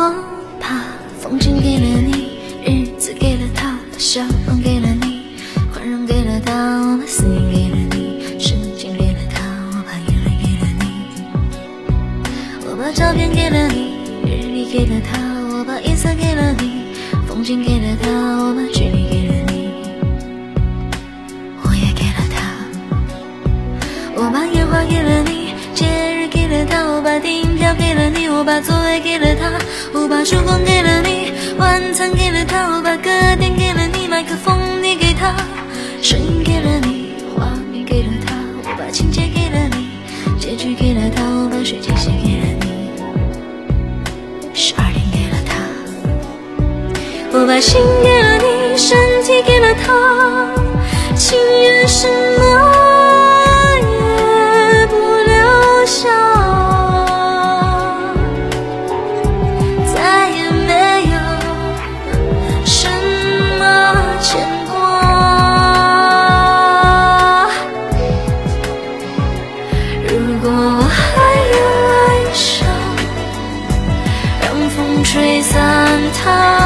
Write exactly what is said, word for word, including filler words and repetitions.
我怕风景给了你，日子给了他，笑容给了你，宽容给了他，我把思念给了你，时间给了他，我把眼泪给了你，我把照片给了你，日历给了他，我把颜色给了你，风景给了他，我把距离给了你，我也给了他，我把烟花给了你，节日给了他，我把订票给了你，我把座位给了他，我把烛光给了你，晚餐给了他，我把歌点给了你，麦克风递给他，声音给了你，画面给了他，我把情节给了你，结局给了他，我把时间写给了你，十二点给了他，我把心给了你，身体给了他，情愿什么也不留下，再也没有什么牵挂。如果我还有哀伤，让风吹散它。